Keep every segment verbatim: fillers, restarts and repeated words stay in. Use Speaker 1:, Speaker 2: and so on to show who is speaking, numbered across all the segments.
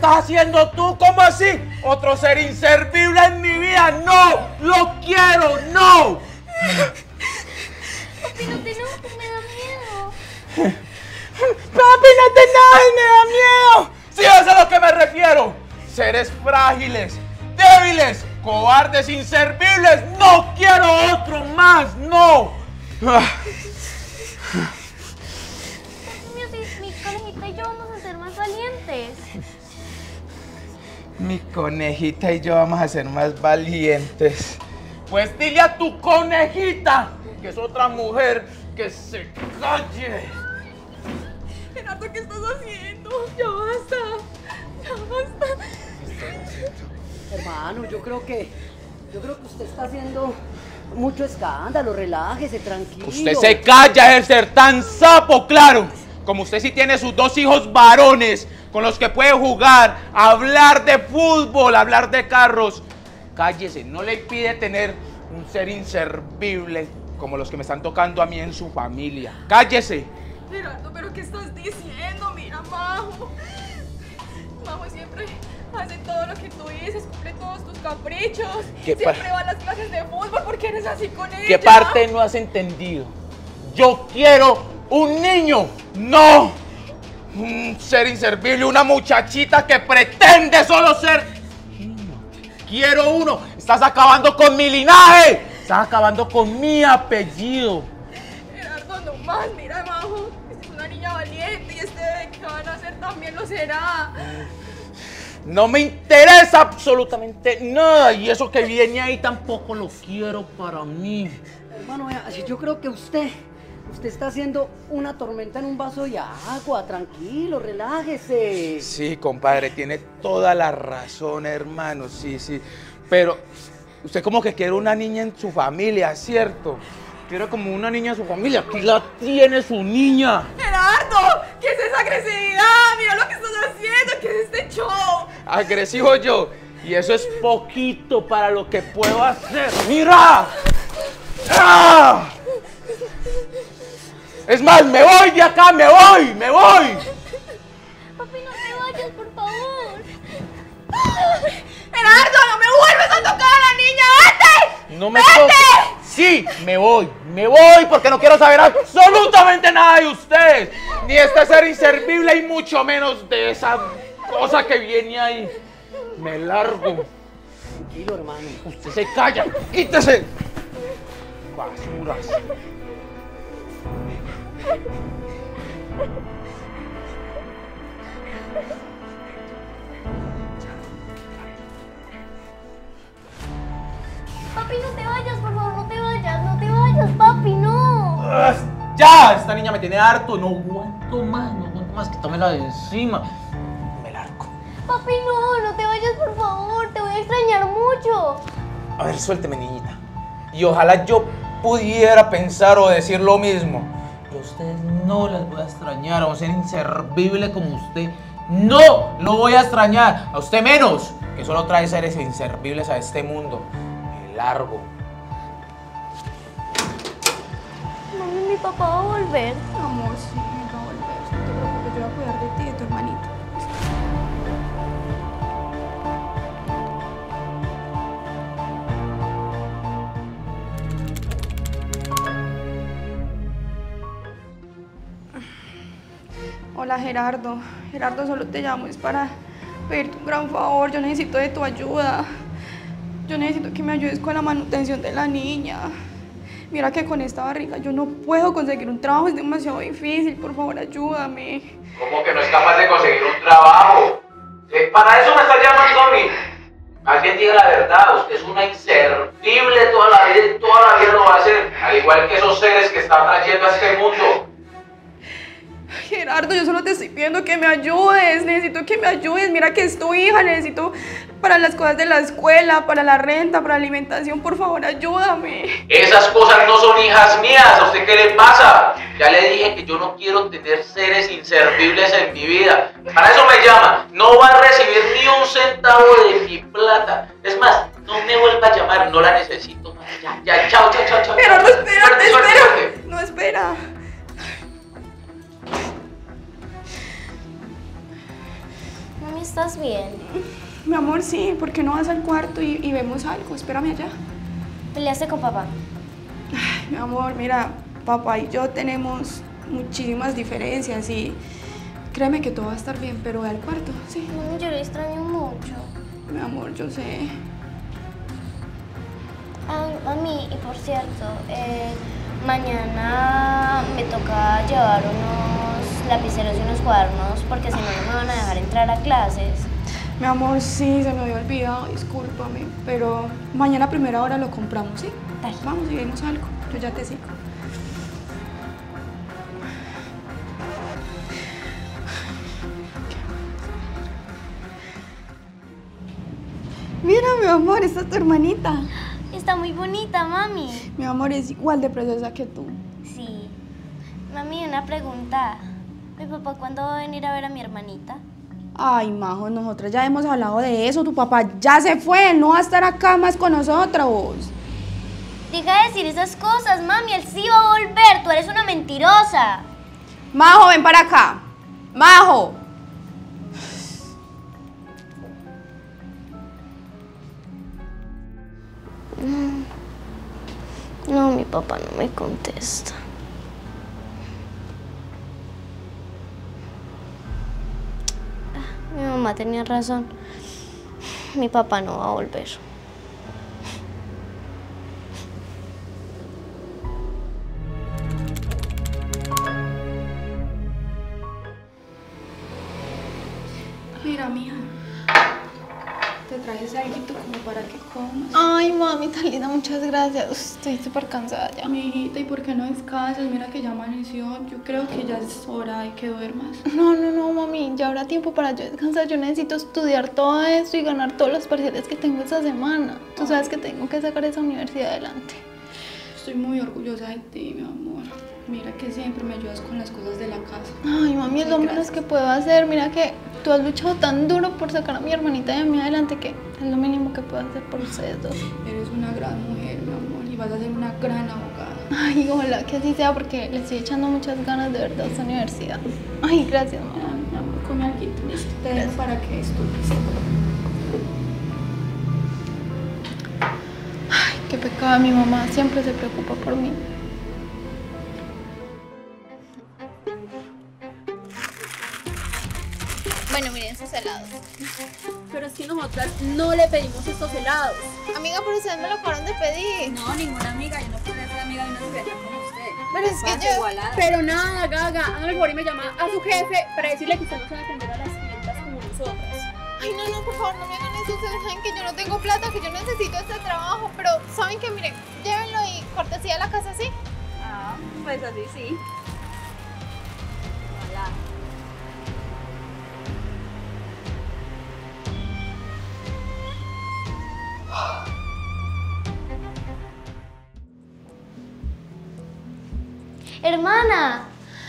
Speaker 1: estás haciendo tú? ¿Cómo así? Otro ser inservible en mi vida. ¡No! ¡Lo quiero! ¡No!
Speaker 2: Papi, no te enojes, me da miedo.
Speaker 1: Papi, no te enojes, me da miedo. Sí, eso es a lo que me refiero. Seres frágiles, débiles, cobardes, inservibles. ¡No quiero otro más! ¡No!
Speaker 2: Mi conejita y yo vamos a ser más valientes.
Speaker 1: Mi conejita y yo vamos a ser más valientes. Pues dile a tu conejita, que es otra mujer, que se calle.
Speaker 3: Gerardo, ¿qué estás haciendo? Ya basta. Ya basta.
Speaker 4: Hermano, yo creo que... Yo creo que usted está haciendo mucho escándalo. Relájese, tranquilo.
Speaker 1: Usted se calla de ser tan sapo, claro. Como usted sí tiene sus dos hijos varones con los que puede jugar, hablar de fútbol, hablar de carros. Cállese, no le impide tener un ser inservible como los que me están tocando a mí en su familia. Cállese.
Speaker 3: Gerardo, ¿pero qué estás diciendo? Mira, Majo. Majo siempre hace todo lo que tú dices, cumple todos tus caprichos. Siempre va a las clases de fútbol porque eres así con ella.
Speaker 1: ¿Qué parte no has entendido? Yo quiero un niño, no un ser inservible, una muchachita que pretende solo ser niño. Quiero uno. Estás acabando con mi linaje. Estás acabando con mi apellido.
Speaker 3: Gerardo, no más. Mira, Majo, es una niña valiente y este bebé que va a nacer también lo será.
Speaker 1: No me interesa absolutamente nada y eso que viene ahí tampoco lo quiero para mí.
Speaker 4: Hermano, vea, yo creo que usted... Usted está haciendo una tormenta en un vaso de agua. Tranquilo, relájese.
Speaker 1: Sí, compadre, tiene toda la razón, hermano. Sí, sí. Pero usted como que quiere una niña en su familia, ¿cierto? Quiere como una niña en su familia. Aquí la tiene su niña.
Speaker 3: ¡Gerardo! ¿Qué es esa agresividad? Mira lo que estás haciendo. ¿Qué es este show?
Speaker 1: Agresivo yo. Y eso es poquito para lo que puedo hacer. ¡Mira! ¡Ah! Es más, me voy de acá, me voy, me voy.
Speaker 2: Papi, no te vayas, por favor.
Speaker 3: Gerardo, no me vuelves a tocar a la niña, vete.
Speaker 1: No me toques. Sí, me voy, me voy porque no quiero saber absolutamente nada de usted. Ni este ser inservible y mucho menos de esa cosa que viene ahí. Me largo.
Speaker 4: Tranquilo, hermano.
Speaker 1: Usted se calla, quítese. Basuras.
Speaker 2: Papi, no te vayas, por favor, no te vayas, no te vayas, papi, no.
Speaker 1: Ya, esta niña me tiene harto, no aguanto más, no aguanto más, quítamela de encima. Me largo.
Speaker 2: Papi, no, no te vayas, por favor, te voy a extrañar mucho.
Speaker 1: A ver, suélteme, niñita. Y ojalá yo pudiera pensar o decir lo mismo. Yo a ustedes no las voy a extrañar, a un ser inservible como usted. No lo voy a extrañar, a usted menos, que solo trae seres inservibles a este mundo. Me largo.
Speaker 2: Mami, mi papá va a volver.
Speaker 3: Amor, sí, me va a volver. No te preocupes, yo voy a cuidar de ti y de tu hermanito. Hola, Gerardo. Gerardo, solo te llamo, es para pedirte un gran favor. Yo necesito de tu ayuda. Yo necesito que me ayudes con la manutención de la niña. Mira que con esta barriga yo no puedo conseguir un trabajo, es demasiado difícil. Por favor, ayúdame.
Speaker 1: ¿Cómo que no es capaz de conseguir un trabajo? ¿Eh? ¿Para eso me está llamando a mí? Alguien diga la verdad, usted es una inservible toda la vida y toda la vida lo va a hacer. Al igual que esos seres que están trayendo a este mundo.
Speaker 3: Gerardo, yo solo te estoy pidiendo que me ayudes, necesito que me ayudes, mira que es tu hija, necesito para las cosas de la escuela, para la renta, para la alimentación, por favor, ayúdame.
Speaker 1: Esas cosas no son hijas mías, ¿a usted qué le pasa? Ya le dije que yo no quiero tener seres inservibles en mi vida, para eso me llama, no va a recibir ni un centavo de mi plata, es más, no me vuelva a llamar, no la necesito más, ya, ya, chao, chao, chao, chao.
Speaker 3: Gerardo, espérate,
Speaker 1: suerte, suerte,
Speaker 3: espera,
Speaker 1: suerte.
Speaker 3: no, espera.
Speaker 2: Mami, ¿estás bien?
Speaker 3: Mi amor, sí, ¿por qué no vas al cuarto y, y vemos algo? Espérame allá.
Speaker 2: ¿Peleaste con papá?
Speaker 3: Ay, mi amor, mira, papá y yo tenemos muchísimas diferencias y créeme que todo va a estar bien, pero ve al cuarto, sí.
Speaker 2: No, yo le extraño mucho.
Speaker 3: Mi amor, yo sé.
Speaker 2: Ay, mami, y por cierto, eh, mañana me toca llevar unos lapiceros y unos cuadernos porque si no, no me van a dejar entrar a clases.
Speaker 3: Mi amor, sí, se me había olvidado, discúlpame, pero mañana a primera hora lo compramos, ¿sí?
Speaker 2: Dale.
Speaker 3: Vamos y vemos algo, yo ya te sigo. Mira, mi amor, esta es tu hermanita.
Speaker 2: Está muy bonita, mami.
Speaker 3: Mi amor es igual de preciosa que tú.
Speaker 2: Sí. Mami, una pregunta. ¿Mi papá cuándo va a venir a ver a mi hermanita?
Speaker 3: Ay, Majo, nosotras ya hemos hablado de eso. Tu papá ya se fue, él no va a estar acá más con nosotros.
Speaker 2: Deja de decir esas cosas, mami. Él sí va a volver. Tú eres una mentirosa.
Speaker 3: Majo, ven para acá. Majo.
Speaker 2: No, mi papá no me contesta. Mi mamá tenía razón. Mi papá no va a volver.
Speaker 3: Mira, mija. Te traje ese alguito como para que comas.
Speaker 5: Ay, mami, tan linda, muchas gracias. Uf, estoy súper cansada ya.
Speaker 3: Mijita, ¿y por qué no descansas? Mira que ya amaneció. Yo creo que ya es hora de que duermas.
Speaker 5: No, no, no, mami, ya habrá tiempo para yo descansar. Yo necesito estudiar todo esto y ganar todos los parciales que tengo esta semana. Tú sabes que tengo que sacar esa universidad adelante.
Speaker 3: Estoy muy orgullosa de ti, mi amor. Mira que siempre me ayudas con las cosas de la casa.
Speaker 5: Ay, mami, es lo menos que puedo hacer. Mira que tú has luchado tan duro por sacar a mi hermanita y a mí adelante que es lo mínimo que puedo hacer por ustedes dos.
Speaker 3: Eres una gran mujer, mi amor, y vas a ser una gran abogada.
Speaker 5: Ay, ojalá que así sea porque le estoy echando muchas ganas de verdad a esta universidad. Ay, gracias, mamá.
Speaker 3: Ay, mi amor, come algo, listo. Te dejo para que estudies.
Speaker 5: Ay, qué pecado, mi mamá siempre se preocupa por mí. Bueno, miren sus helados.
Speaker 6: Pero es que nosotras no le pedimos estos helados.
Speaker 5: Amiga, pero ustedes me lo acabaron de pedir.
Speaker 6: No, ninguna amiga, yo no puedo ser amiga de una secretaria como usted.
Speaker 5: Pero es que
Speaker 6: Pase
Speaker 5: yo...
Speaker 6: igualada. Pero nada, Gaga, hágame el favor y me llama a su jefe para decirle que usted no sabe atender a las clientas como nosotras.
Speaker 5: Ay, no, no, por favor, no me hagan eso. Ustedes saben que yo no tengo plata, que yo necesito este trabajo. Pero, ¿saben qué? Miren, llévenlo y cortesía a la casa, ¿sí?
Speaker 6: Ah, pues así sí. Ojalá.
Speaker 2: Hermana.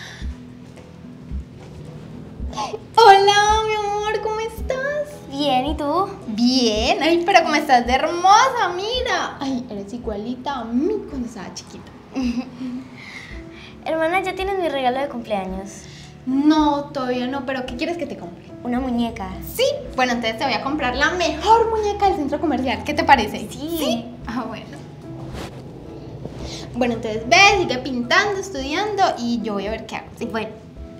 Speaker 5: Hola, mi amor, ¿cómo estás?
Speaker 2: Bien, ¿y tú?
Speaker 5: Bien, ay, pero cómo estás de hermosa, mira. Ay, eres igualita a mí cuando estaba chiquita.
Speaker 2: Hermana, ¿ya tienes mi regalo de cumpleaños?
Speaker 5: No, todavía no, pero ¿qué quieres que te compre?
Speaker 2: Una muñeca.
Speaker 5: Sí, bueno, entonces te voy a comprar la mejor muñeca del centro comercial. ¿Qué te parece?
Speaker 2: Sí.
Speaker 5: Ah, bueno. Bueno, entonces ve, sigue pintando, estudiando y yo voy a ver qué hago. ¿Sí?
Speaker 2: Bueno.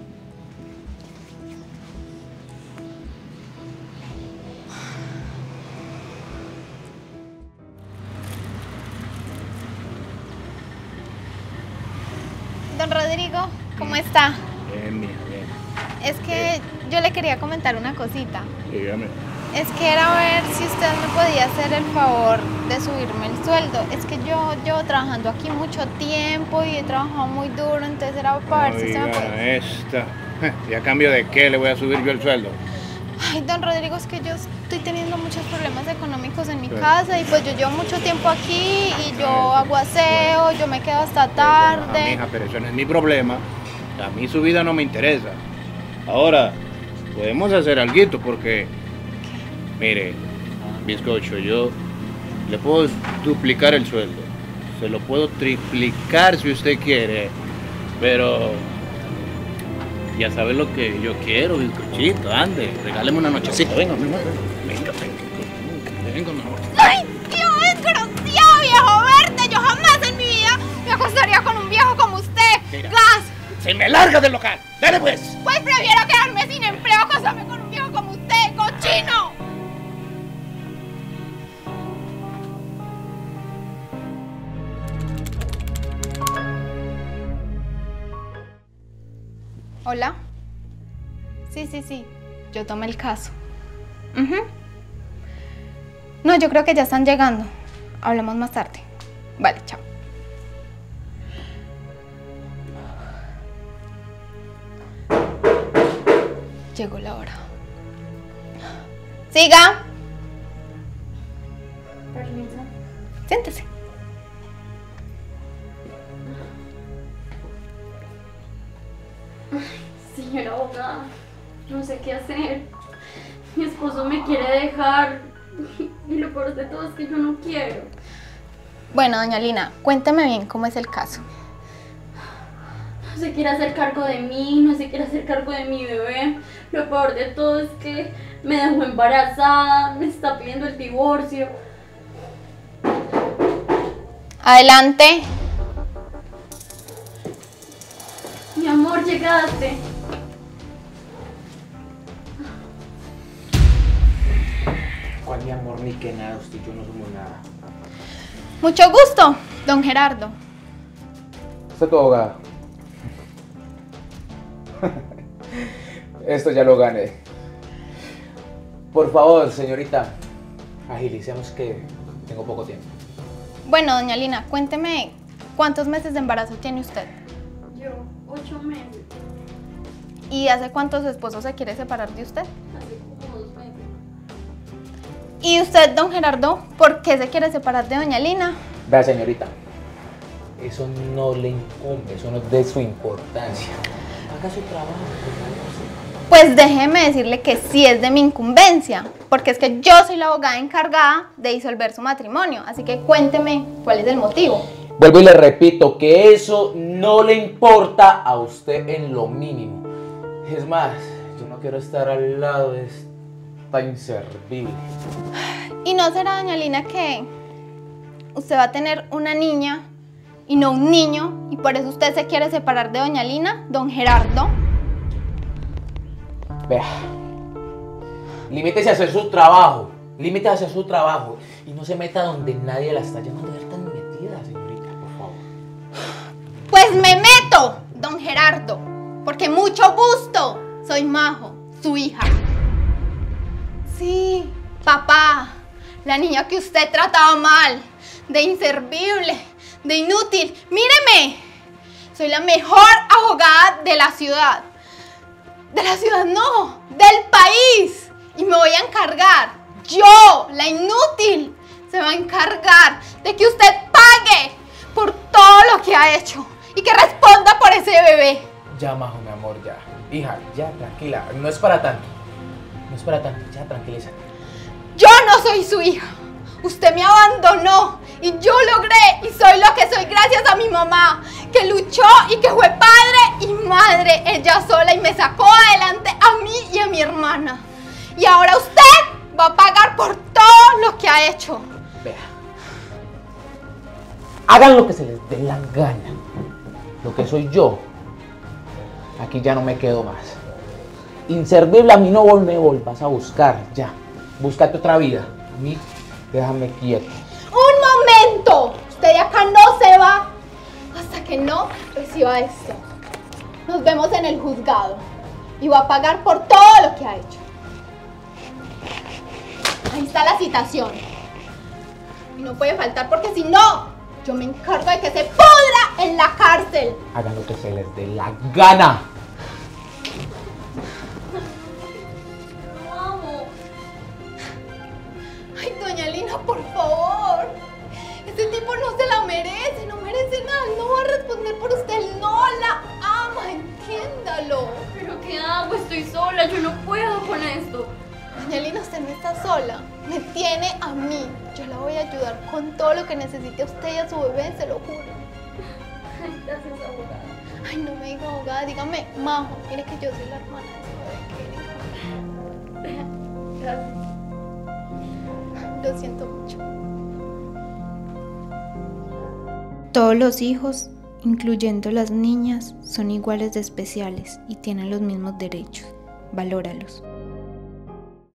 Speaker 5: Don Rodrigo, ¿cómo está?
Speaker 7: Bien, mija, bien.
Speaker 5: Es que yo le quería comentar una cosita.
Speaker 7: Dígame.
Speaker 5: Es que era ver si usted me podía hacer el favor de subirme el sueldo. Es que yo llevo trabajando aquí mucho tiempo y he trabajado muy duro, entonces era para ver si usted me
Speaker 7: Oiga,
Speaker 5: puede...
Speaker 7: esta. ¿Y a cambio de qué le voy a subir yo el sueldo?
Speaker 5: Ay, don Rodrigo, es que yo estoy teniendo muchos problemas económicos en mi
Speaker 7: Sí.
Speaker 5: casa y pues yo llevo mucho tiempo aquí y yo hago aseo, yo me quedo hasta
Speaker 7: Ah,
Speaker 5: tarde.
Speaker 7: mija, pero eso no es mi problema. A mí su vida no me interesa. Ahora, podemos hacer alguito porque... Mire, bizcocho, yo le puedo duplicar el sueldo. Se lo puedo triplicar si usted quiere. Pero... Ya sabes lo que yo quiero, bizcochito, ande, regáleme una nochecita, venga, mi amor, venga, venga, venga, mi amor.
Speaker 5: ¡Ay, tío desgraciado, viejo verde! Yo jamás en mi vida me acostaría con un viejo como usted.
Speaker 7: Mira.
Speaker 5: ¡Gas!
Speaker 7: ¡Se me larga del local! ¡Dale pues!
Speaker 5: Pues prefiero quedarme sin empleo a acostarme con un viejo como usted, cochino. Hola. Sí, sí, sí. Yo tomé el caso. Ujú. No, yo creo que ya están llegando. Hablamos más tarde. Vale, chao. Llegó la hora. Siga.
Speaker 6: Permiso.
Speaker 5: Siéntese.
Speaker 6: Señora abogada, no sé qué hacer. Mi esposo me quiere dejar y lo peor de todo es que yo no quiero.
Speaker 5: Bueno, doña Lina, cuénteme bien cómo es el caso.
Speaker 6: No se quiere hacer cargo de mí, no se quiere hacer cargo de mi bebé. Lo peor de todo es que me dejó embarazada, me está pidiendo el divorcio.
Speaker 5: Adelante.
Speaker 6: Mi amor, llegaste.
Speaker 1: ¿Cuál mi amor ni que nada? Usted y yo no somos nada.
Speaker 5: Mucho gusto, don Gerardo.
Speaker 1: Usted tu abogada. Esto ya lo gané. Por favor, señorita, agilicemos que tengo poco tiempo.
Speaker 5: Bueno, doña Lina, cuénteme cuántos meses de embarazo tiene usted.
Speaker 6: Yo, ocho meses.
Speaker 5: ¿Y hace cuánto su esposo se quiere separar de usted?
Speaker 6: Hace como dos meses.
Speaker 5: ¿Y usted, don Gerardo, por qué se quiere separar de doña Lina?
Speaker 1: Vea, señorita, eso no le incumbe, eso no es de su importancia. Haga su trabajo.
Speaker 5: Pues déjeme decirle que sí es de mi incumbencia, porque es que yo soy la abogada encargada de disolver su matrimonio, así que cuénteme cuál es el motivo.
Speaker 1: Vuelvo y le repito que eso no le importa a usted en lo mínimo. Es más, yo no quiero estar al lado de esta inservible.
Speaker 5: ¿Y no será, doña Lina, que usted va a tener una niña y no un niño, y por eso usted se quiere separar de doña Lina, don Gerardo?
Speaker 1: Vea, limítese a hacer su trabajo, límítese a hacer su trabajo y no se meta donde nadie la está llamando a ver tan metida, señorita, por favor.
Speaker 5: Pues me meto, don Gerardo, porque mucho gusto, soy Majo, su hija. Sí, papá, la niña que usted trataba mal, de inservible, de inútil. Míreme, soy la mejor abogada de la ciudad. De la ciudad no, del país. Y me voy a encargar, yo, la inútil, se va a encargar de que usted pague por todo lo que ha hecho y que responda por ese bebé.
Speaker 1: Ya, Majo, mi amor, ya. Hija, ya, tranquila, no es para tanto. No es para tanto, ya, tranquilízate.
Speaker 5: Yo no soy su hija. Usted me abandonó y yo logré y soy lo que soy gracias a mi mamá, que luchó y que fue padre y madre ella sola y me sacó adelante a mí y a mi hermana. Y ahora usted va a pagar por todo lo que ha hecho.
Speaker 1: Vea, hagan lo que se les dé la gana. Lo que soy yo, aquí ya no me quedo más. Inservible, a mí no me volvas a buscar, ya. Búscate otra vida. A mí, déjame quieto.
Speaker 5: ¡Un momento! Usted de acá no se va hasta que no reciba esto. Nos vemos en el juzgado y va a pagar por todo lo que ha hecho. Ahí está la citación. Y no puede faltar porque si no, yo me encargo de que se pudra en la cárcel.
Speaker 1: Hagan lo que se les dé la gana.
Speaker 5: Ay, doña Lina, por favor. Este tipo no se la merece, no merece nada. No va a responder por usted, él no la ama, entiéndalo.
Speaker 6: ¿Pero qué hago? Estoy sola, yo no puedo con esto.
Speaker 5: Doña Lina, usted no está sola, me tiene a mí. Yo la voy a ayudar con todo lo que necesite a usted y a su bebé, se lo juro.
Speaker 6: Ay, gracias, abogada.
Speaker 5: Ay, no me diga abogada, dígame Majo. Mire que yo soy la hermana de Erika.
Speaker 6: Gracias.
Speaker 5: Lo siento mucho. Todos los hijos, incluyendo las niñas, son iguales de especiales y tienen los mismos derechos. Valóralos.